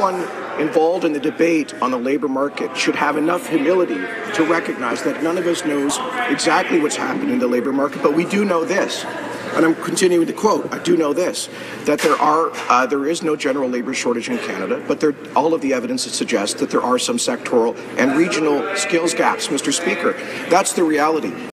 everyone involved in the debate on the labour market should have enough humility to recognize that none of us knows exactly what's happening in the labour market, but we do know this. And I'm continuing to quote, I do know this, that there is no general labour shortage in Canada, but all of the evidence suggests that there are some sectoral and regional skills gaps, Mr. Speaker. That's the reality.